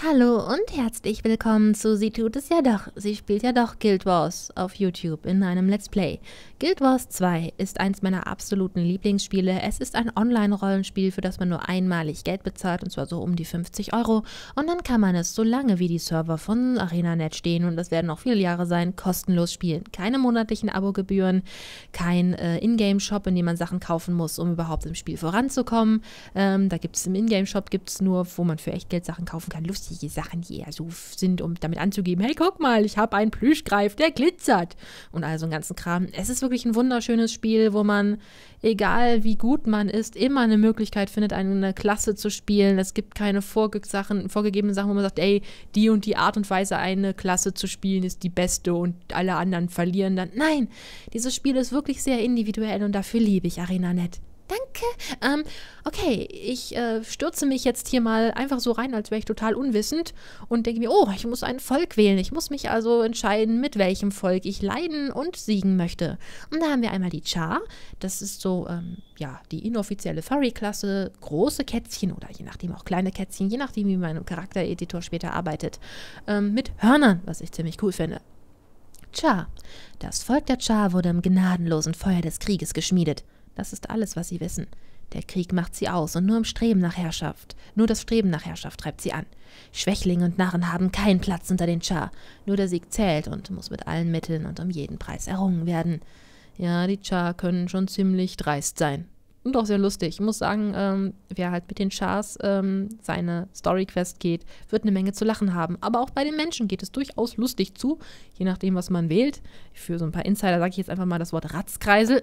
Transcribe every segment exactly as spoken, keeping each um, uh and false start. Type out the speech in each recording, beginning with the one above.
Hallo und herzlich willkommen zu Sie tut es ja doch. Sie spielt ja doch Guild Wars auf YouTube in einem Let's Play. Guild Wars zwei ist eins meiner absoluten Lieblingsspiele. Es ist ein Online-Rollenspiel, für das man nur einmalig Geld bezahlt, und zwar so um die fünfzig Euro. Und dann kann man es, solange wie die Server von Arena Punkt net stehen, und das werden noch viele Jahre sein, kostenlos spielen. Keine monatlichen Abogebühren, kein äh, Ingame-Shop, in dem man Sachen kaufen muss, um überhaupt im Spiel voranzukommen. Ähm, da gibt es im Ingame-Shop, gibt es nur, wo man für Echtgeld Sachen kaufen kann, lustige Sachen, die eher so sind, um damit anzugeben, hey, guck mal, ich habe einen Plüschgreif, der glitzert und all so einen ganzen Kram. Es ist wirklich ein wunderschönes Spiel, wo man, egal wie gut man ist, immer eine Möglichkeit findet, eine Klasse zu spielen. Es gibt keine Vorge Sachen, vorgegebenen Sachen, wo man sagt, ey, die und die Art und Weise, eine Klasse zu spielen, ist die beste und alle anderen verlieren dann. Nein, dieses Spiel ist wirklich sehr individuell und dafür liebe ich Arena Punkt net. Danke. Ähm, okay, ich äh, stürze mich jetzt hier mal einfach so rein, als wäre ich total unwissend und denke mir, oh, ich muss ein Volk wählen. Ich muss mich also entscheiden, mit welchem Volk ich leiden und siegen möchte. Und da haben wir einmal die Char. Das ist so, ähm, ja, die inoffizielle Furry-Klasse. Große Kätzchen oder je nachdem auch kleine Kätzchen, je nachdem, wie mein Charaktereditor später arbeitet. Ähm, mit Hörnern, was ich ziemlich cool finde. Char. Das Volk der Char wurde im gnadenlosen Feuer des Krieges geschmiedet. Das ist alles, was sie wissen. Der Krieg macht sie aus und nur im Streben nach Herrschaft, nur das Streben nach Herrschaft treibt sie an. Schwächlinge und Narren haben keinen Platz unter den Char. Nur der Sieg zählt und muss mit allen Mitteln und um jeden Preis errungen werden. Ja, die Char können schon ziemlich dreist sein. Und auch sehr lustig. Ich muss sagen, ähm, wer halt mit den Chars ähm, seine Story-Quest geht, wird eine Menge zu lachen haben. Aber auch bei den Menschen geht es durchaus lustig zu, je nachdem, was man wählt. Für so ein paar Insider sage ich jetzt einfach mal das Wort Ratzkreisel.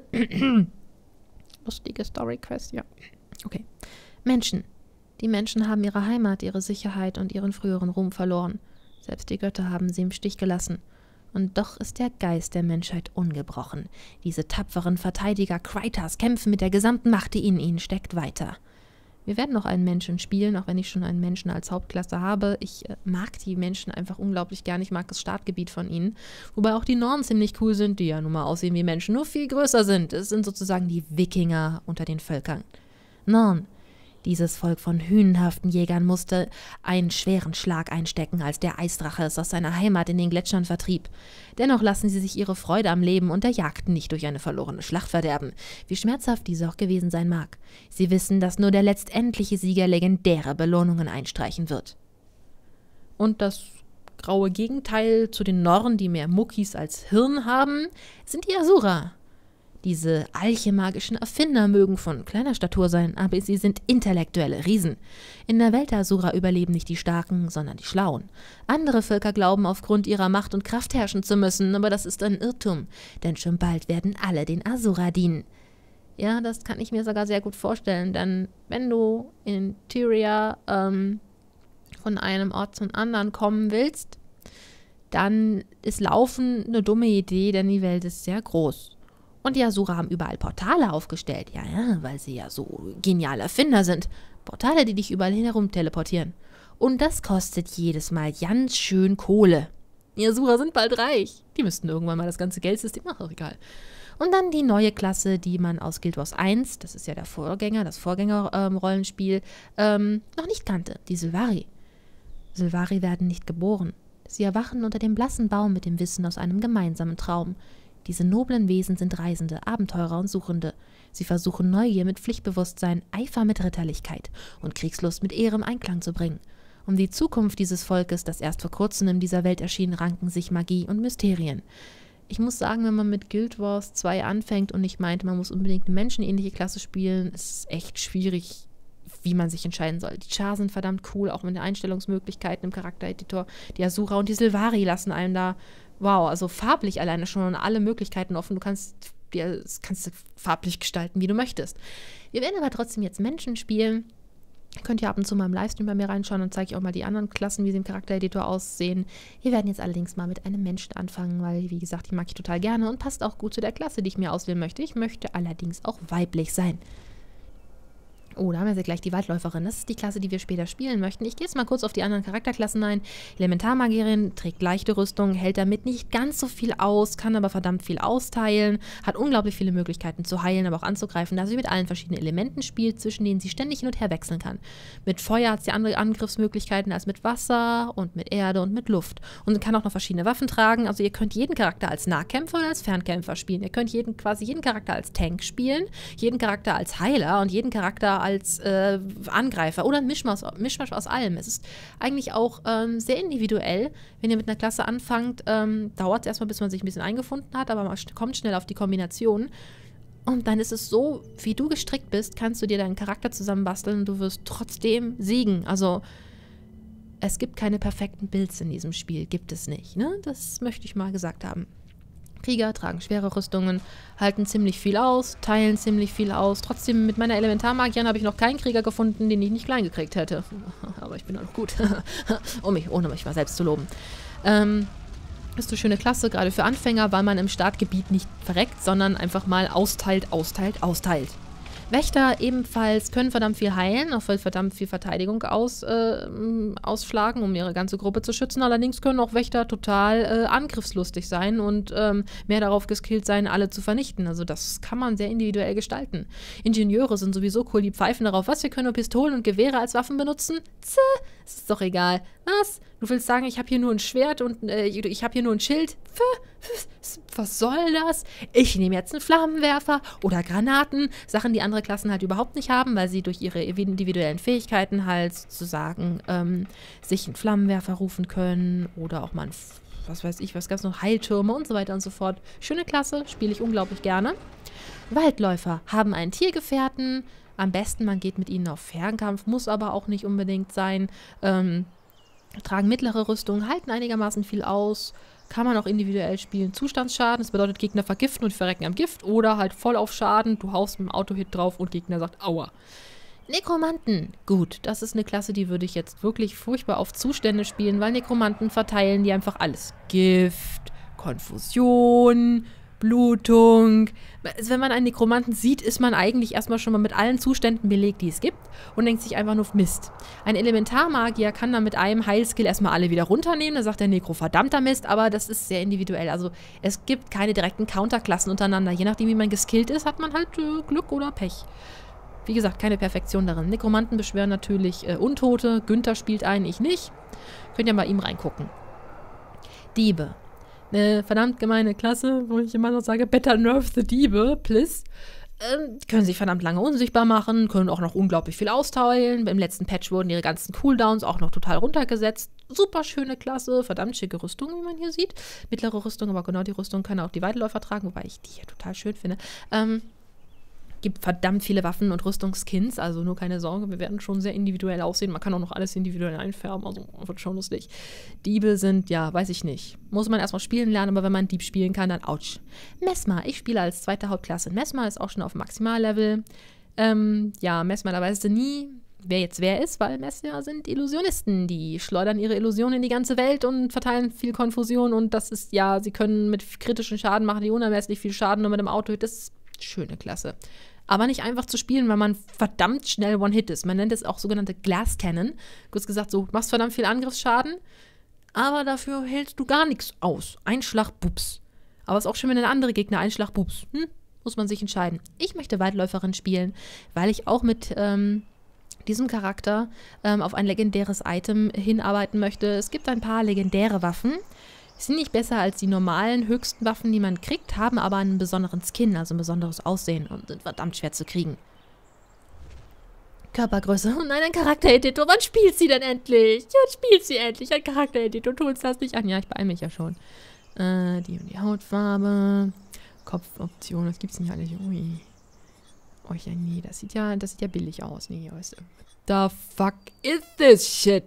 Lustige Story-Quest, ja. Okay. Menschen. Die Menschen haben ihre Heimat, ihre Sicherheit und ihren früheren Ruhm verloren. Selbst die Götter haben sie im Stich gelassen. Und doch ist der Geist der Menschheit ungebrochen. Diese tapferen Verteidiger Krytas kämpfen mit der gesamten Macht, die in ihnen steckt, weiter. Wir werden noch einen Menschen spielen, auch wenn ich schon einen Menschen als Hauptklasse habe. Ich äh, mag die Menschen einfach unglaublich gern. Ich mag das Startgebiet von ihnen. Wobei auch die Nornen ziemlich cool sind, die ja nun mal aussehen wie Menschen, nur viel größer sind. Es sind sozusagen die Wikinger unter den Völkern. Norn. Dieses Volk von hünenhaften Jägern musste einen schweren Schlag einstecken, als der Eisdrache es aus seiner Heimat in den Gletschern vertrieb. Dennoch lassen sie sich ihre Freude am Leben und der Jagd nicht durch eine verlorene Schlacht verderben, wie schmerzhaft diese auch gewesen sein mag. Sie wissen, dass nur der letztendliche Sieger legendäre Belohnungen einstreichen wird. Und das graue Gegenteil zu den Nornen, die mehr Muckis als Hirn haben, sind die Asura. Diese alchemagischen Erfinder mögen von kleiner Statur sein, aber sie sind intellektuelle Riesen. In der Welt der Asura überleben nicht die Starken, sondern die Schlauen. Andere Völker glauben, aufgrund ihrer Macht und Kraft herrschen zu müssen, aber das ist ein Irrtum, denn schon bald werden alle den Asura dienen. Ja, das kann ich mir sogar sehr gut vorstellen, denn wenn du in Tyria ähm, von einem Ort zum anderen kommen willst, dann ist Laufen eine dumme Idee, denn die Welt ist sehr groß. Und die Asura haben überall Portale aufgestellt, ja, ja, weil sie ja so geniale Erfinder sind. Portale, die dich überall hin herum teleportieren. Und das kostet jedes Mal ganz schön Kohle. Die Asura sind bald reich. Die müssten irgendwann mal das ganze Geldsystem, ach, egal. Und dann die neue Klasse, die man aus Guild Wars eins, das ist ja der Vorgänger, das Vorgänger-Rollenspiel, ähm, noch nicht kannte, die Sylvari. Sylvari werden nicht geboren. Sie erwachen unter dem blassen Baum mit dem Wissen aus einem gemeinsamen Traum. Diese noblen Wesen sind Reisende, Abenteurer und Suchende. Sie versuchen Neugier mit Pflichtbewusstsein, Eifer mit Ritterlichkeit und Kriegslust mit Ehre im Einklang zu bringen. Um die Zukunft dieses Volkes, das erst vor kurzem in dieser Welt erschien, ranken sich Magie und Mysterien. Ich muss sagen, wenn man mit Guild Wars zwei anfängt und ich meinte, man muss unbedingt eine menschenähnliche Klasse spielen, ist es echt schwierig, wie man sich entscheiden soll. Die Char sind verdammt cool, auch mit den Einstellungsmöglichkeiten im Charaktereditor. Die Asura und die Sylvari lassen einem da, wow, also farblich alleine schon alle Möglichkeiten offen. Du kannst dir, das kannst du farblich gestalten, wie du möchtest. Wir werden aber trotzdem jetzt Menschen spielen. Könnt ihr ab und zu mal im Livestream bei mir reinschauen und zeige ich auch mal die anderen Klassen, wie sie im Charaktereditor aussehen. Wir werden jetzt allerdings mal mit einem Menschen anfangen, weil, wie gesagt, die mag ich total gerne und passt auch gut zu der Klasse, die ich mir auswählen möchte. Ich möchte allerdings auch weiblich sein. Oh, da haben wir sie gleich, die Waldläuferin. Das ist die Klasse, die wir später spielen möchten. Ich gehe jetzt mal kurz auf die anderen Charakterklassen ein. Elementarmagierin trägt leichte Rüstung, hält damit nicht ganz so viel aus, kann aber verdammt viel austeilen, hat unglaublich viele Möglichkeiten zu heilen, aber auch anzugreifen, da sie mit allen verschiedenen Elementen spielt, zwischen denen sie ständig hin und her wechseln kann. Mit Feuer hat sie andere Angriffsmöglichkeiten als mit Wasser und mit Erde und mit Luft. Und sie kann auch noch verschiedene Waffen tragen. Also ihr könnt jeden Charakter als Nahkämpfer oder als Fernkämpfer spielen. Ihr könnt jeden, quasi jeden Charakter als Tank spielen, jeden Charakter als Heiler und jeden Charakter als äh, Angreifer oder ein Mischmasch, Mischmasch aus allem. Es ist eigentlich auch ähm, sehr individuell. Wenn ihr mit einer Klasse anfangt, ähm, dauert es erstmal, bis man sich ein bisschen eingefunden hat, aber man kommt schnell auf die Kombination. Und dann ist es so, wie du gestrickt bist, kannst du dir deinen Charakter zusammenbasteln und du wirst trotzdem siegen. Also es gibt keine perfekten Builds in diesem Spiel, gibt es nicht. Ne? Das möchte ich mal gesagt haben. Krieger tragen schwere Rüstungen, halten ziemlich viel aus, teilen ziemlich viel aus. Trotzdem, mit meiner Elementarmagierin habe ich noch keinen Krieger gefunden, den ich nicht klein gekriegt hätte. Aber ich bin auch gut. um mich, ohne mich mal selbst zu loben. Ähm, ist eine schöne Klasse, gerade für Anfänger, weil man im Startgebiet nicht verreckt, sondern einfach mal austeilt, austeilt, austeilt. Wächter ebenfalls können verdammt viel heilen, auch verdammt viel Verteidigung aus, äh, ausschlagen, um ihre ganze Gruppe zu schützen. Allerdings können auch Wächter total äh, angriffslustig sein und ähm, mehr darauf geskillt sein, alle zu vernichten. Also das kann man sehr individuell gestalten. Ingenieure sind sowieso cool, die pfeifen darauf, was, wir können nur Pistolen und Gewehre als Waffen benutzen? Zäh, ist doch egal. Was? Du willst sagen, ich habe hier nur ein Schwert und äh, ich habe hier nur ein Schild? Was soll das? Ich nehme jetzt einen Flammenwerfer oder Granaten. Sachen, die andere Klassen halt überhaupt nicht haben, weil sie durch ihre individuellen Fähigkeiten halt sozusagen ähm, sich einen Flammenwerfer rufen können oder auch mal ein, was weiß ich, was gab es noch, Heiltürme und so weiter und so fort. Schöne Klasse, spiele ich unglaublich gerne. Waldläufer haben einen Tiergefährten. Am besten, man geht mit ihnen auf Fernkampf, muss aber auch nicht unbedingt sein. Ähm, tragen mittlere Rüstung, halten einigermaßen viel aus. Kann man auch individuell spielen. Zustandsschaden, das bedeutet, Gegner vergiften und verrecken am Gift. Oder halt voll auf Schaden, du haust mit dem Autohit drauf und Gegner sagt Aua. Nekromanten. Gut, das ist eine Klasse, die würde ich jetzt wirklich furchtbar auf Zustände spielen, weil Nekromanten verteilen die einfach alles. Gift, Konfusion, Blutung. Also wenn man einen Nekromanten sieht, ist man eigentlich erstmal schon mal mit allen Zuständen belegt, die es gibt und denkt sich einfach nur Mist. Ein Elementarmagier kann dann mit einem Heilskill erstmal alle wieder runternehmen, da sagt der Nekro verdammter Mist, aber das ist sehr individuell. Also es gibt keine direkten Counterklassen untereinander. Je nachdem, wie man geskillt ist, hat man halt äh, Glück oder Pech. Wie gesagt, keine Perfektion darin. Nekromanten beschwören natürlich äh, Untote. Günther spielt einen, ich nicht. Könnt ihr mal ihm reingucken. Diebe. Eine verdammt gemeine Klasse, wo ich immer noch sage, better nerf the Diebe, please. Ähm, können sich verdammt lange unsichtbar machen, können auch noch unglaublich viel austeilen. Beim letzten Patch wurden ihre ganzen Cooldowns auch noch total runtergesetzt. Super schöne Klasse, verdammt schicke Rüstung, wie man hier sieht. Mittlere Rüstung, aber genau die Rüstung können auch die Weitläufer tragen, wobei ich die hier total schön finde. Ähm, gibt verdammt viele Waffen und Rüstungskins, also nur keine Sorge, wir werden schon sehr individuell aussehen. Man kann auch noch alles individuell einfärben, also wird schon lustig. Diebe sind, ja, weiß ich nicht. Muss man erstmal spielen lernen, aber wenn man Dieb spielen kann, dann ouch. Mesmer, ich spiele als zweite Hauptklasse. Mesmer ist auch schon auf Maximallevel. Ähm, ja, Mesmer, da weißt du nie, wer jetzt wer ist, weil Mesmer sind Illusionisten. Die schleudern ihre Illusionen in die ganze Welt und verteilen viel Konfusion und das ist, ja, sie können mit kritischen Schaden machen, die unermesslich viel Schaden nur mit dem Auto. Das ist eine schöne Klasse. Aber nicht einfach zu spielen, weil man verdammt schnell One-Hit ist. Man nennt es auch sogenannte Glass Cannon. Kurz gesagt, so, machst verdammt viel Angriffsschaden, aber dafür hältst du gar nichts aus. Einschlag, Bups. Aber es ist auch schön, wenn ein anderer Gegner Einschlag, Bups. Hm? Muss man sich entscheiden. Ich möchte Waldläuferin spielen, weil ich auch mit ähm, diesem Charakter ähm, auf ein legendäres Item hinarbeiten möchte. Es gibt ein paar legendäre Waffen. Sind nicht besser als die normalen höchsten Waffen, die man kriegt, haben aber einen besonderen Skin, also ein besonderes Aussehen und sind verdammt schwer zu kriegen. Körpergröße. Oh nein, ein Charaktereditor. Wann spielt sie denn endlich? Ja, spielt sie endlich. Ein Charaktereditor. Tu uns das nicht an. Ja, ich beeile mich ja schon. Äh, die und die Hautfarbe. Kopfoption. Was gibt's denn hier alles? Ui. Oh ja, nee. Das sieht ja, das sieht ja billig aus. Nee, weißt du. The fuck is this shit?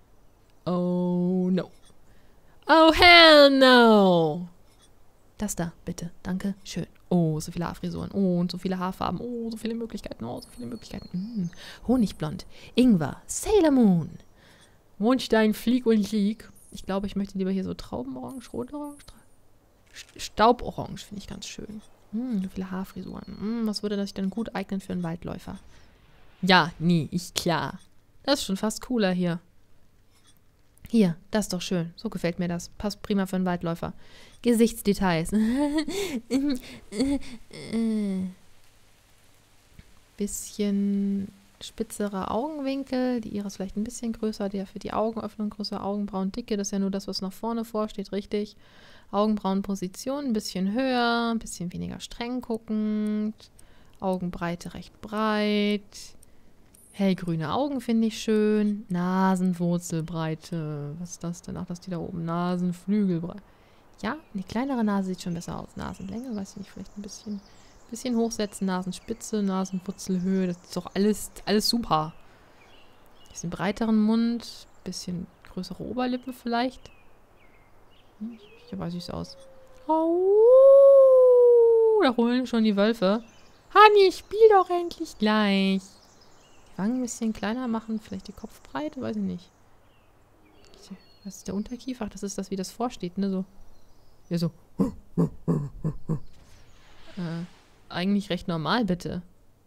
Oh, no. Oh, hell no! Das da, bitte. Danke. Schön. Oh, so viele Haarfrisuren. Oh, und so viele Haarfarben. Oh, so viele Möglichkeiten. Oh, so viele Möglichkeiten. Mm. Honigblond. Ingwer. Sailor Moon. Mondstein, Flieg und Lieg. Ich glaube, ich möchte lieber hier so Traubenorange, Rotorange. Stauborange finde ich ganz schön. Mm, so viele Haarfrisuren. Mm, was würde das sich denn gut eignen für einen Waldläufer? Ja, nie, ich klar. Das ist schon fast cooler hier. Hier, das ist doch schön. So gefällt mir das. Passt prima für einen Waldläufer. Gesichtsdetails. Bisschen spitzere Augenwinkel. Die Iris vielleicht ein bisschen größer. Der für die Augenöffnung größer. Augenbrauendicke. Das ist ja nur das, was nach vorne vorsteht. Richtig. Augenbrauenposition ein bisschen höher. Ein bisschen weniger streng guckend. Augenbreite recht breit. Hellgrüne Augen finde ich schön. Nasenwurzelbreite. Was ist das denn? Ach, das ist die da oben. Nasenflügelbreite. Ja, die kleinere Nase sieht schon besser aus. Nasenlänge, weiß ich nicht, vielleicht ein bisschen, bisschen hochsetzen. Nasenspitze, Nasenwurzelhöhe. Das ist doch alles, alles super. Bisschen breiteren Mund. Bisschen größere Oberlippe vielleicht. Hm, sieht aber süß aus. Oh, da holen schon die Wölfe. Hani, spiel doch endlich gleich. Wangen ein bisschen kleiner machen, vielleicht die Kopfbreite, weiß ich nicht. Was ist der Unterkiefer? Ach, das ist das, wie das vorsteht, ne? So. Ja, so. äh, eigentlich recht normal, bitte.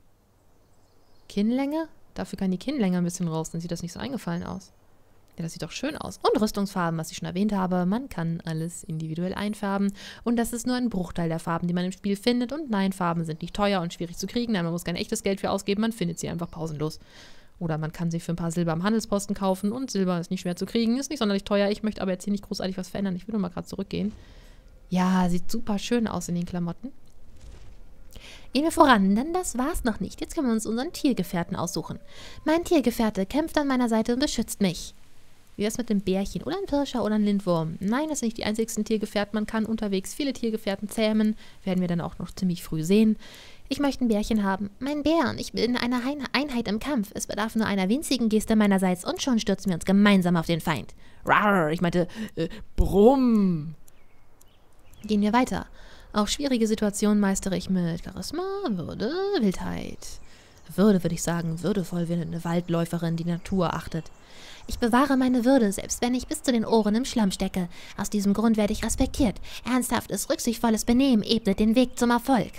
Kinnlänge? Dafür kann die Kinnlänge ein bisschen raus, dann sieht das nicht so eingefallen aus. Ja, das sieht doch schön aus. Und Rüstungsfarben, was ich schon erwähnt habe. Man kann alles individuell einfärben. Und das ist nur ein Bruchteil der Farben, die man im Spiel findet. Und nein, Farben sind nicht teuer und schwierig zu kriegen. Nein, man muss kein echtes Geld für ausgeben. Man findet sie einfach pausenlos. Oder man kann sie für ein paar Silber am Handelsposten kaufen. Und Silber ist nicht schwer zu kriegen. Ist nicht sonderlich teuer. Ich möchte aber jetzt hier nicht großartig was verändern. Ich will nur mal gerade zurückgehen. Ja, sieht super schön aus in den Klamotten. Gehen wir voran, denn das war's noch nicht. Jetzt können wir uns unseren Tiergefährten aussuchen. Mein Tiergefährte kämpft an meiner Seite und beschützt mich. Wie wär's mit dem Bärchen oder ein Pirscher oder ein Lindwurm? Nein, das sind nicht die einzigsten Tiergefährten. Man kann unterwegs viele Tiergefährten zähmen. Werden wir dann auch noch ziemlich früh sehen. Ich möchte ein Bärchen haben. Mein Bär, ich bin eine Einheit im Kampf. Es bedarf nur einer winzigen Geste meinerseits und schon stürzen wir uns gemeinsam auf den Feind. Rar, ich meinte, äh, Brumm. Gehen wir weiter. Auch schwierige Situationen meistere ich mit Charisma, Würde, Wildheit. Würde, würde ich sagen, würdevoll wie eine Waldläuferin, die Natur achtet. Ich bewahre meine Würde, selbst wenn ich bis zu den Ohren im Schlamm stecke. Aus diesem Grund werde ich respektiert. Ernsthaftes, rücksichtsvolles Benehmen ebnet den Weg zum Erfolg.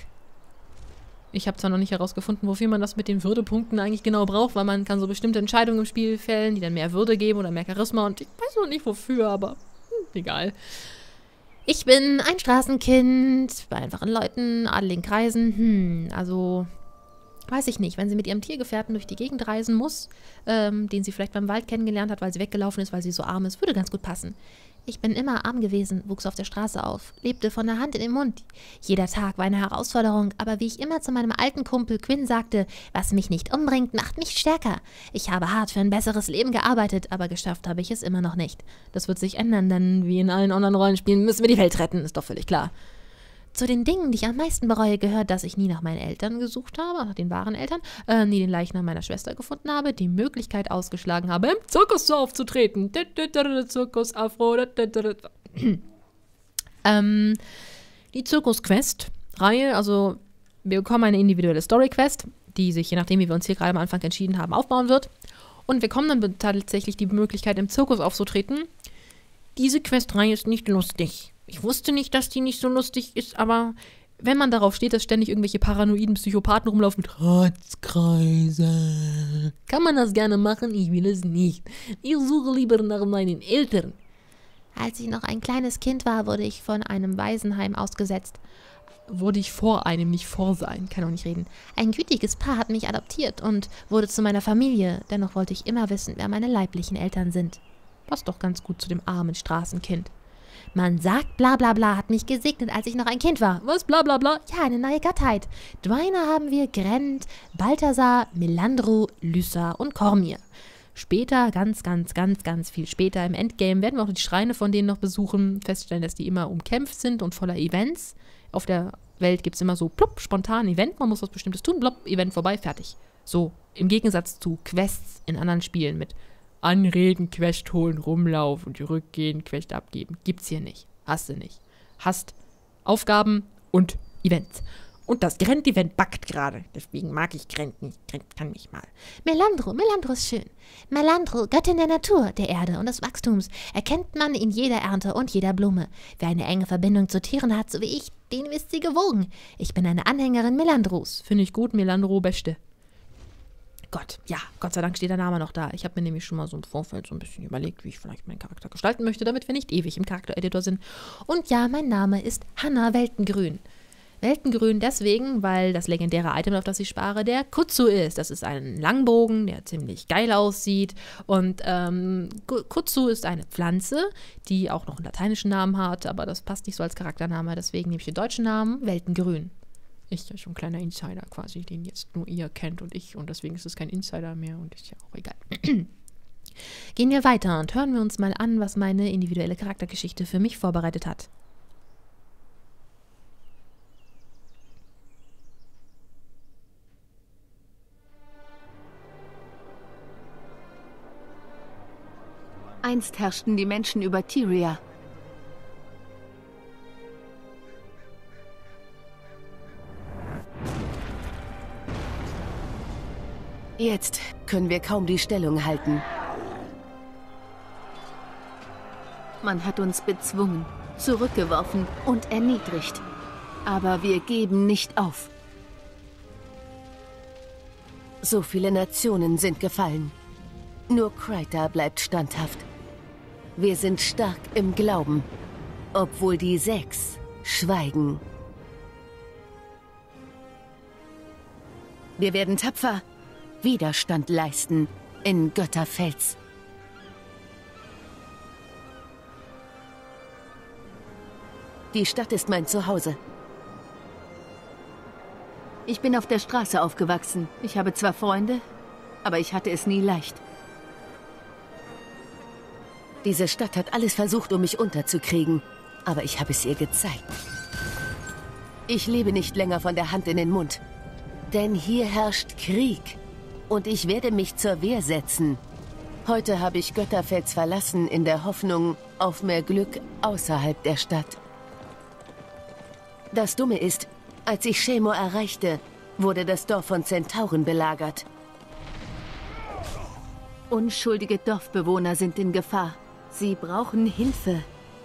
Ich habe zwar noch nicht herausgefunden, wofür man das mit den Würdepunkten eigentlich genau braucht, weil man kann so bestimmte Entscheidungen im Spiel fällen, die dann mehr Würde geben oder mehr Charisma und ich weiß noch nicht wofür, aber hm, egal. Ich bin ein Straßenkind, bei einfachen Leuten, adeligen Kreisen, hm, also... Weiß ich nicht, wenn sie mit ihrem Tiergefährten durch die Gegend reisen muss, ähm, den sie vielleicht beim Wald kennengelernt hat, weil sie weggelaufen ist, weil sie so arm ist, würde ganz gut passen. Ich bin immer arm gewesen, wuchs auf der Straße auf, lebte von der Hand in den Mund. Jeder Tag war eine Herausforderung, aber wie ich immer zu meinem alten Kumpel Quinn sagte, was mich nicht umbringt, macht mich stärker. Ich habe hart für ein besseres Leben gearbeitet, aber geschafft habe ich es immer noch nicht. Das wird sich ändern, denn wie in allen anderen Rollenspielen müssen wir die Welt retten, ist doch völlig klar. Zu den Dingen, die ich am meisten bereue, gehört, dass ich nie nach meinen Eltern gesucht habe, nach den wahren Eltern, äh, nie den Leichnam meiner Schwester gefunden habe, die Möglichkeit ausgeschlagen habe, im Zirkus so aufzutreten. Zirkus Afro. ähm, die Zirkus-Quest-Reihe, also wir bekommen eine individuelle Story-Quest, die sich, je nachdem, wie wir uns hier gerade am Anfang entschieden haben, aufbauen wird. Und wir kommen dann tatsächlich die Möglichkeit, im Zirkus aufzutreten. Diese Quest-Reihe ist nicht lustig. Ich wusste nicht, dass die nicht so lustig ist, aber wenn man darauf steht, dass ständig irgendwelche paranoiden Psychopathen rumlaufen mit Ratzkreise, kann man das gerne machen, ich will es nicht. Ich suche lieber nach meinen Eltern. Als ich noch ein kleines Kind war, wurde ich von einem Waisenheim ausgesetzt. Wurde ich vor einem, nicht vor sein, kann auch nicht reden. Ein gütiges Paar hat mich adoptiert und wurde zu meiner Familie. Dennoch wollte ich immer wissen, wer meine leiblichen Eltern sind. Passt doch ganz gut zu dem armen Straßenkind. Man sagt, bla bla bla hat mich gesegnet, als ich noch ein Kind war. Was, bla bla bla? Ja, eine neue Gottheit. Dweiner haben wir Grend, Balthasar, Melandro, Lyssa und Cormir. Später, ganz, ganz, ganz, ganz viel später im Endgame werden wir auch die Schreine von denen noch besuchen, feststellen, dass die immer umkämpft sind und voller Events. Auf der Welt gibt es immer so, plupp, spontan Event, man muss was Bestimmtes tun, plopp, Event vorbei, fertig. So, im Gegensatz zu Quests in anderen Spielen mit Anreden, Quest holen, rumlaufen, zurückgehen, Quest abgeben. Gibt's hier nicht. Hast du nicht. Hast Aufgaben und Events. Und das Grent-Event backt gerade. Deswegen mag ich Grent nicht. Grent kann mich mal. Melandro, Melandro ist schön. Melandro, Göttin der Natur, der Erde und des Wachstums, erkennt man in jeder Ernte und jeder Blume. Wer eine enge Verbindung zu Tieren hat, so wie ich, den ist sie gewogen. Ich bin eine Anhängerin Melandros. Finde ich gut, Melandro beste. Gott, ja, Gott sei Dank steht der Name noch da. Ich habe mir nämlich schon mal so im Vorfeld so ein bisschen überlegt, wie ich vielleicht meinen Charakter gestalten möchte, damit wir nicht ewig im Charaktereditor sind. Und ja, mein Name ist Hanna Weltengrün. Weltengrün deswegen, weil das legendäre Item, auf das ich spare, der Kutsu ist. Das ist ein Langbogen, der ziemlich geil aussieht. Und ähm, Kutsu ist eine Pflanze, die auch noch einen lateinischen Namen hat, aber das passt nicht so als Charaktername, deswegen nehme ich den deutschen Namen Weltengrün. Ich ja schon ein kleiner Insider quasi, den jetzt nur ihr kennt und ich, und deswegen ist es kein Insider mehr und ist ja auch egal. Gehen wir weiter und hören wir uns mal an, was meine individuelle Charaktergeschichte für mich vorbereitet hat. Einst herrschten die Menschen über Tyria. Jetzt können wir kaum die Stellung halten. Man hat uns bezwungen, zurückgeworfen und erniedrigt. Aber wir geben nicht auf. So viele Nationen sind gefallen. Nur Kryta bleibt standhaft. Wir sind stark im Glauben, obwohl die Sechs schweigen. Wir werden tapfer Widerstand leisten in Götterfels. Die Stadt ist mein Zuhause. Ich bin auf der Straße aufgewachsen. Ich habe zwar Freunde, aber ich hatte es nie leicht. Diese Stadt hat alles versucht, um mich unterzukriegen, aber ich habe es ihr gezeigt. Ich lebe nicht länger von der Hand in den Mund, denn hier herrscht Krieg und ich werde mich zur Wehr setzen. Heute habe ich Götterfels verlassen in der Hoffnung auf mehr Glück außerhalb der Stadt. Das Dumme ist, als ich Shemor erreichte, wurde das Dorf von Zentauren belagert. Unschuldige Dorfbewohner sind in Gefahr. Sie brauchen Hilfe.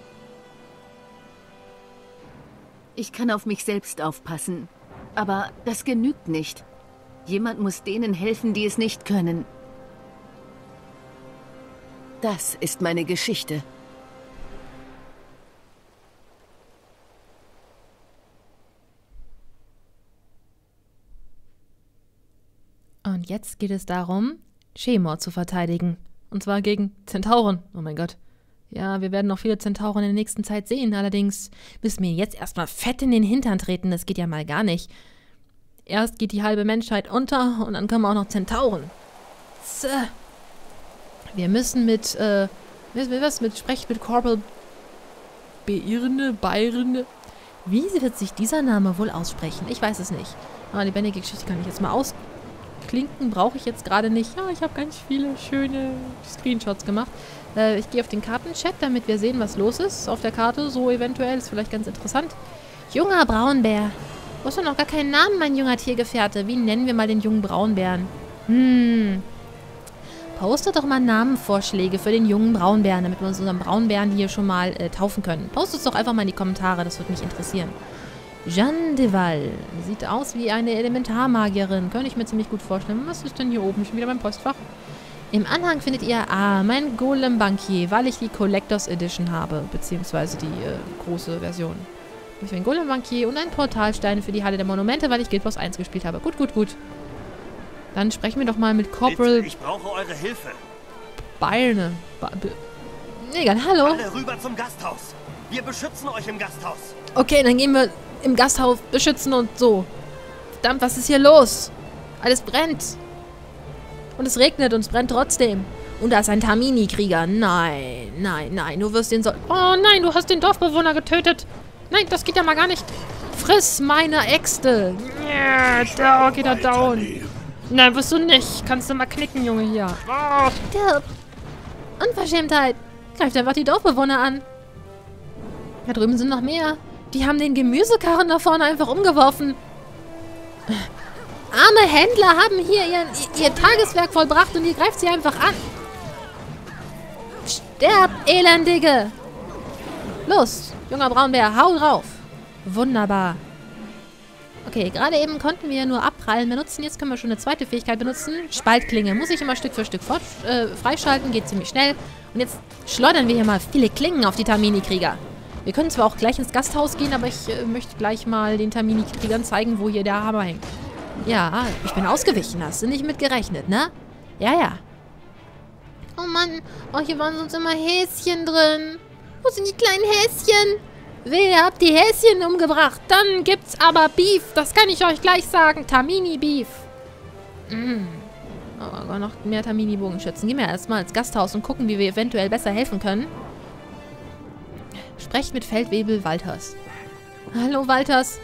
Ich kann auf mich selbst aufpassen, aber das genügt nicht. Jemand muss denen helfen, die es nicht können. Das ist meine Geschichte. Und jetzt geht es darum, Shemor zu verteidigen. Und zwar gegen Zentauren. Oh mein Gott. Ja, wir werden noch viele Zentauren in der nächsten Zeit sehen. Allerdings müssen wir jetzt erstmal fett in den Hintern treten. Das geht ja mal gar nicht. Erst geht die halbe Menschheit unter und dann kommen auch noch Zentauren. Zäh. Wir müssen mit, äh, was mit, sprecht mit Corporal Beirne, Beirne. Wie wird sich dieser Name wohl aussprechen? Ich weiß es nicht. Aber die lebendige Geschichte kann ich jetzt mal aus... Klinken brauche ich jetzt gerade nicht. Ja, ich habe ganz viele schöne Screenshots gemacht. Äh, ich gehe auf den Kartenchat, damit wir sehen, was los ist auf der Karte. So eventuell, ist vielleicht ganz interessant. Junger Braunbär. Du hast doch noch gar keinen Namen, mein junger Tiergefährte. Wie nennen wir mal den jungen Braunbären? Hm. Postet doch mal Namenvorschläge für den jungen Braunbären, damit wir uns unseren Braunbären hier schon mal äh, taufen können. Postet es doch einfach mal in die Kommentare, das würde mich interessieren. Jeanne de Val. Sieht aus wie eine Elementarmagierin. Könnte ich mir ziemlich gut vorstellen. Was ist denn hier oben? Schon wieder mein Postfach? Im Anhang findet ihr, ah, mein Golem Bankier, weil ich die Collectors Edition habe. Beziehungsweise die äh, große Version. Ich habe ein Golem Bankier und einen Portalstein für die Halle der Monumente, weil ich Guild Wars eins gespielt habe. Gut, gut, gut. Dann sprechen wir doch mal mit Corporal... Bitte, ich brauche eure Hilfe. Beirne. Ba Egal, hallo. Alle rüber zum Gasthaus. Wir beschützen euch im Gasthaus. Okay, dann gehen wir im Gasthaus beschützen und so. Verdammt, was ist hier los? Alles brennt. Und es regnet und es brennt trotzdem. Und da ist ein Tamini-Krieger. Nein, nein, nein, du wirst den so... Oh nein, du hast den Dorfbewohner getötet. Nein, das geht ja mal gar nicht. Friss meine Äxte. Ja, da geht er down. Nein, wirst du nicht. Kannst du mal knicken, Junge, hier. Oh. Stirb. Unverschämtheit. Greift einfach die Dorfbewohner an. Da drüben sind noch mehr. Die haben den Gemüsekarren da vorne einfach umgeworfen. Arme Händler haben hier ihr, ihr Tageswerk vollbracht und ihr greift sie einfach an. Sterb, Elendige. Los, junger Braunbär, hau drauf. Wunderbar. Okay, gerade eben konnten wir nur abprallen benutzen. Jetzt können wir schon eine zweite Fähigkeit benutzen. Spaltklinge. Muss ich immer Stück für Stück fort, äh, freischalten. Geht ziemlich schnell. Und jetzt schleudern wir hier mal viele Klingen auf die Termini-Krieger. Wir können zwar auch gleich ins Gasthaus gehen, aber ich äh, möchte gleich mal den Termini-Kriegern zeigen, wo hier der Hammer hängt. Ja, ich bin ausgewichen. Hast du nicht mit gerechnet, ne? Ja, ja. Oh Mann, oh, hier waren sonst immer Häschen drin. Wo sind die kleinen Häschen? Wehe, ihr habt die Häschen umgebracht. Dann gibt's aber Beef. Das kann ich euch gleich sagen. Termini-Beef. Mm. Oh, noch mehr Termini-Bogenschützen. Gehen wir erstmal ins Gasthaus und gucken, wie wir eventuell besser helfen können. Sprecht mit Feldwebel Walters. Hallo, Walters.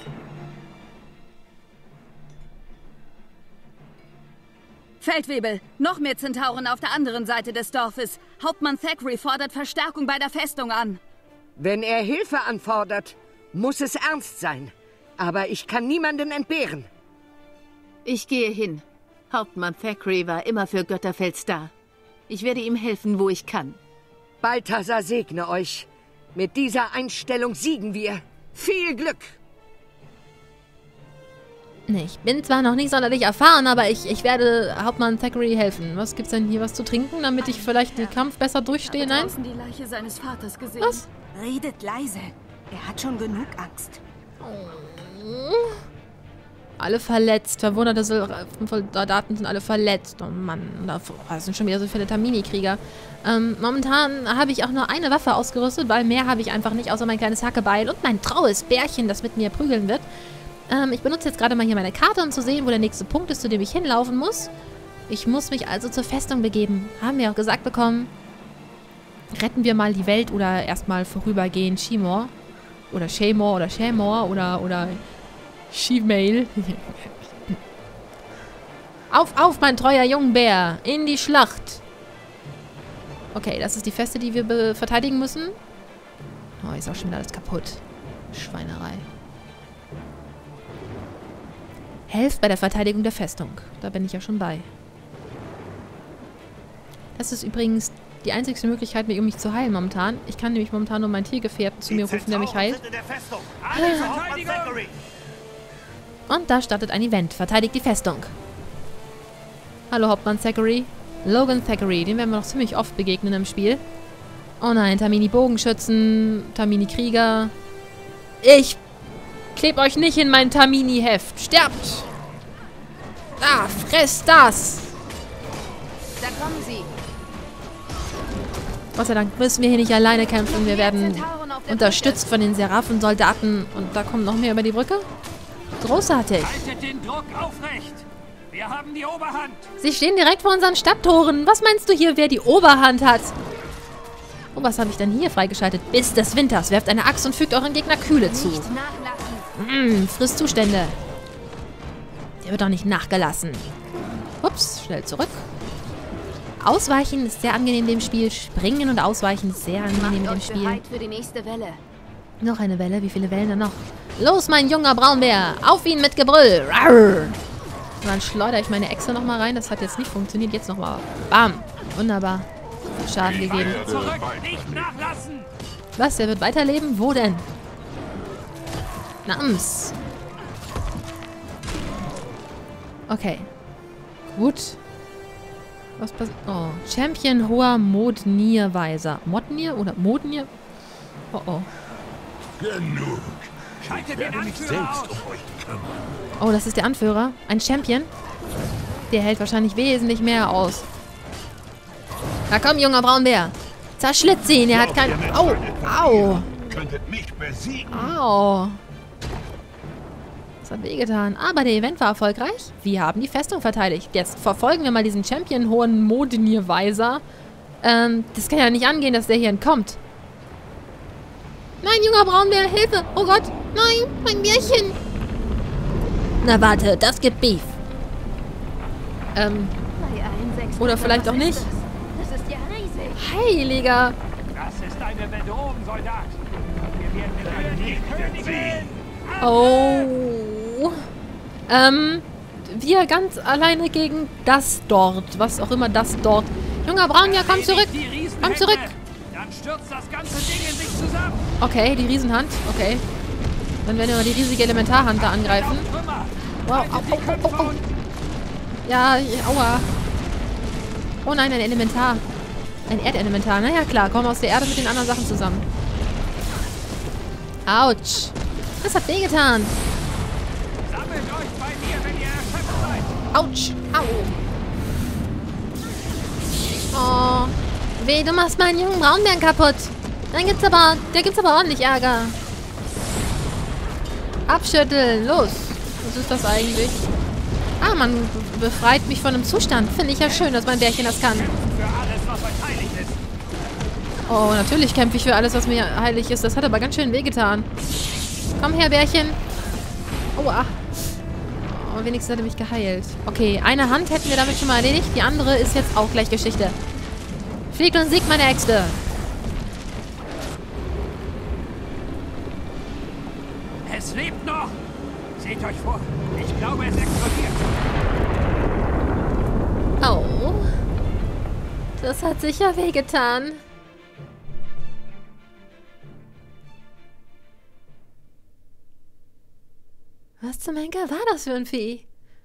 Feldwebel, noch mehr Zentauren auf der anderen Seite des Dorfes. Hauptmann Thackeray fordert Verstärkung bei der Festung an. Wenn er Hilfe anfordert, muss es ernst sein. Aber ich kann niemanden entbehren. Ich gehe hin. Hauptmann Thackeray war immer für Götterfels da. Ich werde ihm helfen, wo ich kann. Balthasar segne euch. Mit dieser Einstellung siegen wir. Viel Glück! Nee, ich bin zwar noch nicht sonderlich erfahren, aber ich, ich werde Hauptmann Thackeray helfen. Was gibt's denn hier was zu trinken, damit ich vielleicht den Kampf besser durchstehe? Nein? Ich habe draußen die Leiche seines Vaters gesehen. Was? Redet leise. Er hat schon genug Angst. Alle verletzt. Verwunderte Soldaten sind alle verletzt. Oh Mann, da sind schon wieder so viele Termini-Krieger. Ähm, momentan habe ich auch nur eine Waffe ausgerüstet, weil mehr habe ich einfach nicht, außer mein kleines Hackebeil und mein traues Bärchen, das mit mir prügeln wird. Ähm, ich benutze jetzt gerade mal hier meine Karte, um zu sehen, wo der nächste Punkt ist, zu dem ich hinlaufen muss. Ich muss mich also zur Festung begeben. Haben wir auch gesagt bekommen. Retten wir mal die Welt oder erstmal vorübergehend Shimor. Oder Shaymor oder Shaymor oder, oder Shemail. Auf, auf, mein treuer Jungbär! In die Schlacht! Okay, das ist die Feste, die wir verteidigen müssen. Oh, ist auch schon wieder alles kaputt. Schweinerei. Helft bei der Verteidigung der Festung. Da bin ich ja schon bei. Das ist übrigens die einzigste Möglichkeit, um mich zu heilen momentan. Ich kann nämlich momentan nur meinen Tiergefährten zu mir rufen, der mich heilt. Und da startet ein Event. Verteidigt die Festung. Hallo, Hauptmann Thackeray. Logan Thackeray, den werden wir noch ziemlich oft begegnen im Spiel. Oh nein, Termini-Bogenschützen, Termini-Krieger. Ich kleb euch nicht in mein Termini-Heft. Sterbt! Ah, fresst das! Da kommen sie. Gott sei Dank müssen wir hier nicht alleine kämpfen. Wir werden unterstützt von den Seraphen-Soldaten. Und da kommen noch mehr über die Brücke. Großartig. Haltet den Druck aufrecht. Wir haben die Oberhand. Sie stehen direkt vor unseren Stadttoren. Was meinst du hier, wer die Oberhand hat? Oh, was habe ich denn hier freigeschaltet? Biss des Winters. Werft eine Axt und fügt euren Gegner Kühle zu. Nicht nachlassen. Mmh, Frisszustände. Der wird doch nicht nachgelassen. Ups, schnell zurück. Ausweichen ist sehr angenehm in dem Spiel. Springen und Ausweichen ist sehr angenehm in dem Spiel. Bereit für die nächste Welle. Noch eine Welle. Wie viele Wellen denn noch? Los, mein junger Braunbär. Auf ihn mit Gebrüll. Rawr. Dann schleudere ich meine Echse nochmal rein. Das hat jetzt nicht funktioniert. Jetzt nochmal. Bam. Wunderbar. Schaden gegeben. Zurück, nicht nachlassen. Was? Der wird weiterleben? Wo denn? Nams. Okay. Gut. Was passiert? Oh. Champion hoher Modnir-Weiser. Modnir oder Modnir? Oh oh. Genug. Schaltet Ich den werde mich Anführer selbst aus. um euch kümmern. Oh, das ist der Anführer. Ein Champion. Der hält wahrscheinlich wesentlich mehr aus. Na komm, junger Braunbär. Zerschlitz ihn. Er hat kein... Au. Au. Könntet mich besiegen. Au. Das hat wehgetan. Aber der Event war erfolgreich. Wir haben die Festung verteidigt. Jetzt verfolgen wir mal diesen Champion hohen Modnir-Weiser. Ähm, das kann ja nicht angehen, dass der hier entkommt. Nein, junger Braunbär, Hilfe! Oh Gott! Nein, mein Bärchen! Na warte, das gibt Beef. Ähm, oder vielleicht auch nicht. Das ist ja riesig. Heiliger! Das ist eine Bedrohung, Soldat. Wir werden mit die Königin. Oh. Ähm, wir ganz alleine gegen das dort. Was auch immer das dort. Junger Braunbär, komm zurück! Komm zurück! Dann stürzt das ganze Ding in sich zusammen. Okay, die Riesenhand. Okay. Dann werden wir die riesige Elementarhand da angreifen. Wow, au, au, au, au, au. Ja, aua. Oh nein, ein Elementar. Ein Erdelementar. Naja, klar, kommen aus der Erde mit den anderen Sachen zusammen. Autsch. Das hat wehgetan. Sammelt euch bei mir, wenn ihr erschöpft seid. Autsch. Au. Oh. Weh, du machst meinen jungen Braunbären kaputt. Dann gibt's aber, der gibt's aber ordentlich Ärger. Abschütteln. Los. Was ist das eigentlich? Ah, man befreit mich von einem Zustand. Finde ich ja schön, dass mein Bärchen das kann. Für alles, was euch heilig ist. Oh, natürlich kämpfe ich für alles, was mir heilig ist. Das hat aber ganz schön wehgetan. Komm her, Bärchen. Aua. Oh, wenigstens hat er mich geheilt. Okay, eine Hand hätten wir damit schon mal erledigt. Die andere ist jetzt auch gleich Geschichte. Fliegt und siegt, meine Äxte. Es lebt noch. Seht euch vor. Ich glaube, es explodiert. Oh. Das hat sicher wehgetan. Was zum Henker war das für ein Vieh?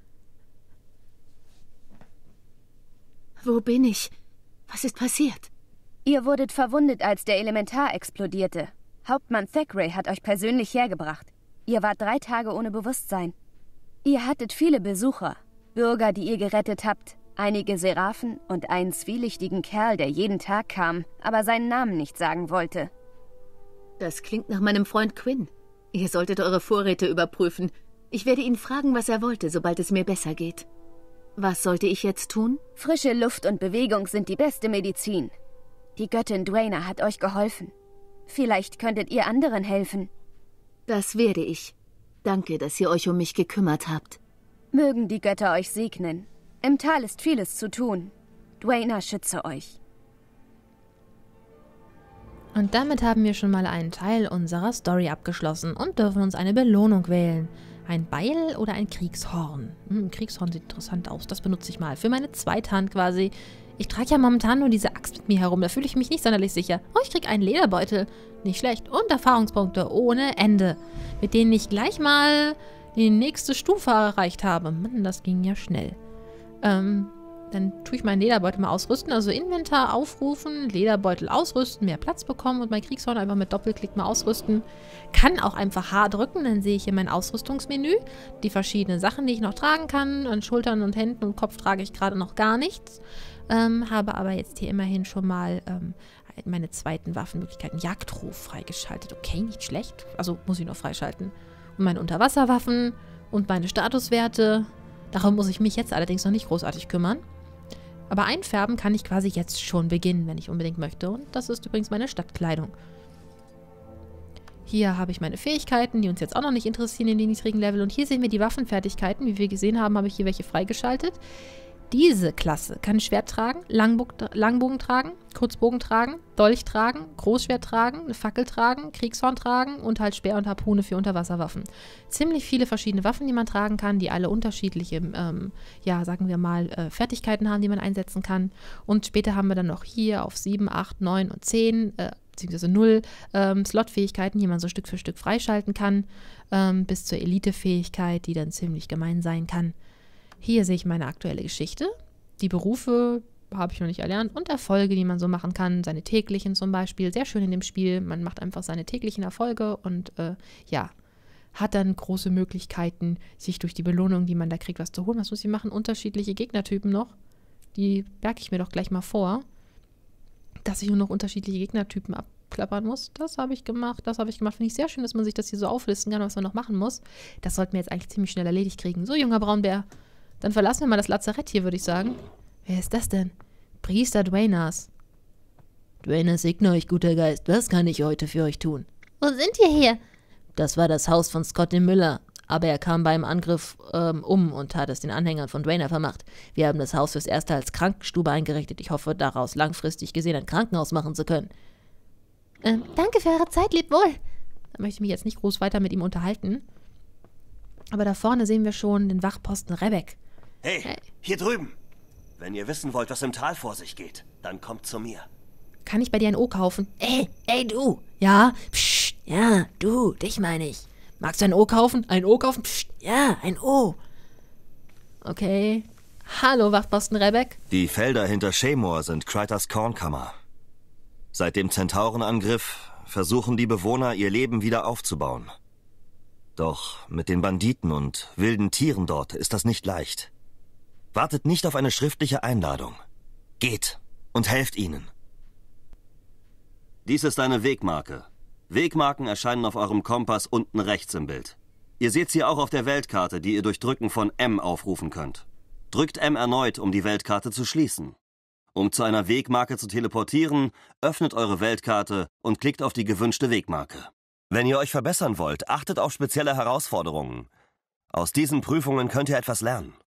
Wo bin ich? Was ist passiert? Ihr wurdet verwundet, als der Elementar explodierte. Hauptmann Thackeray hat euch persönlich hergebracht. Ihr wart drei Tage ohne Bewusstsein. Ihr hattet viele Besucher, Bürger, die ihr gerettet habt, einige Seraphen und einen zwielichtigen Kerl, der jeden Tag kam, aber seinen Namen nicht sagen wollte. Das klingt nach meinem Freund Quinn. Ihr solltet eure Vorräte überprüfen. Ich werde ihn fragen, was er wollte, sobald es mir besser geht. Was sollte ich jetzt tun? Frische Luft und Bewegung sind die beste Medizin. Die Göttin Dwayna hat euch geholfen. Vielleicht könntet ihr anderen helfen. Das werde ich. Danke, dass ihr euch um mich gekümmert habt. Mögen die Götter euch segnen. Im Tal ist vieles zu tun. Dwayna schütze euch. Und damit haben wir schon mal einen Teil unserer Story abgeschlossen und dürfen uns eine Belohnung wählen. Ein Beil oder ein Kriegshorn? Hm, Kriegshorn sieht interessant aus. Das benutze ich mal. Für meine Zweithand quasi. Ich trage ja momentan nur diese Axt mit mir herum. Da fühle ich mich nicht sonderlich sicher. Oh, ich kriege einen Lederbeutel. Nicht schlecht. Und Erfahrungspunkte ohne Ende. Mit denen ich gleich mal die nächste Stufe erreicht habe. Mann, das ging ja schnell. Ähm, dann tue ich meinen Lederbeutel mal ausrüsten. Also Inventar aufrufen, Lederbeutel ausrüsten, mehr Platz bekommen und mein Kriegshorn einfach mit Doppelklick mal ausrüsten. Kann auch einfach H drücken, dann sehe ich hier mein Ausrüstungsmenü. Die verschiedenen Sachen, die ich noch tragen kann. An Schultern und Händen und Kopf trage ich gerade noch gar nichts. Ähm, habe aber jetzt hier immerhin schon mal ähm, meine zweiten Waffenmöglichkeiten. Jagdruf freigeschaltet. Okay, nicht schlecht. Also muss ich noch freischalten. Und meine Unterwasserwaffen und meine Statuswerte. Darum muss ich mich jetzt allerdings noch nicht großartig kümmern. Aber einfärben kann ich quasi jetzt schon beginnen, wenn ich unbedingt möchte. Und das ist übrigens meine Stadtkleidung. Hier habe ich meine Fähigkeiten, die uns jetzt auch noch nicht interessieren in den niedrigen Level. Und hier sehen wir die Waffenfertigkeiten. Wie wir gesehen haben, habe ich hier welche freigeschaltet. Diese Klasse kann Schwert tragen, Langbogen, Langbogen tragen, Kurzbogen tragen, Dolch tragen, Großschwert tragen, eine Fackel tragen, Kriegshorn tragen und halt Speer und Harpune für Unterwasserwaffen. Ziemlich viele verschiedene Waffen, die man tragen kann, die alle unterschiedliche, ähm, ja, sagen wir mal, äh, Fertigkeiten haben, die man einsetzen kann. Und später haben wir dann noch hier auf sieben, acht, neun und zehn, äh, beziehungsweise null ähm, Slot-Fähigkeiten, die man so Stück für Stück freischalten kann, ähm, bis zur Elite-Fähigkeit, die dann ziemlich gemein sein kann. Hier sehe ich meine aktuelle Geschichte. Die Berufe habe ich noch nicht erlernt und Erfolge, die man so machen kann. Seine täglichen zum Beispiel. Sehr schön in dem Spiel. Man macht einfach seine täglichen Erfolge und äh, ja, hat dann große Möglichkeiten, sich durch die Belohnung, die man da kriegt, was zu holen. Was muss ich machen? Unterschiedliche Gegnertypen noch. Die merke ich mir doch gleich mal vor, dass ich nur noch unterschiedliche Gegnertypen abklappern muss. Das habe ich gemacht, das habe ich gemacht. Finde ich sehr schön, dass man sich das hier so auflisten kann, was man noch machen muss. Das sollten wir jetzt eigentlich ziemlich schnell erledigt kriegen. So, junger Braunbär. Dann verlassen wir mal das Lazarett hier, würde ich sagen. Wer ist das denn? Priester Dwaynas. Dwayna segne euch, guter Geist. Was kann ich heute für euch tun? Wo sind wir hier? Das war das Haus von Scott dem Müller. Aber er kam beim Angriff ähm, um und hat es den Anhängern von Dwayna vermacht. Wir haben das Haus fürs Erste als Krankenstube eingerichtet. Ich hoffe, daraus langfristig gesehen ein Krankenhaus machen zu können. Ähm, danke für eure Zeit, lebt wohl. Da möchte ich mich jetzt nicht groß weiter mit ihm unterhalten. Aber da vorne sehen wir schon den Wachposten Rebek. Hey, hey, hier drüben. Wenn ihr wissen wollt, was im Tal vor sich geht, dann kommt zu mir. Kann ich bei dir ein O kaufen? Ey, ey du. Ja, psch, ja, du, dich meine ich. Magst du ein O kaufen? Ein O kaufen? Psst, ja, ein O. Okay. Hallo, Wachposten Rebek. Die Felder hinter Shaemore sind Krytas Kornkammer. Seit dem Zentaurenangriff versuchen die Bewohner, ihr Leben wieder aufzubauen. Doch mit den Banditen und wilden Tieren dort ist das nicht leicht. Wartet nicht auf eine schriftliche Einladung. Geht und helft ihnen. Dies ist eine Wegmarke. Wegmarken erscheinen auf eurem Kompass unten rechts im Bild. Ihr seht sie auch auf der Weltkarte, die ihr durch Drücken von M aufrufen könnt. Drückt M erneut, um die Weltkarte zu schließen. Um zu einer Wegmarke zu teleportieren, öffnet eure Weltkarte und klickt auf die gewünschte Wegmarke. Wenn ihr euch verbessern wollt, achtet auf spezielle Herausforderungen. Aus diesen Prüfungen könnt ihr etwas lernen.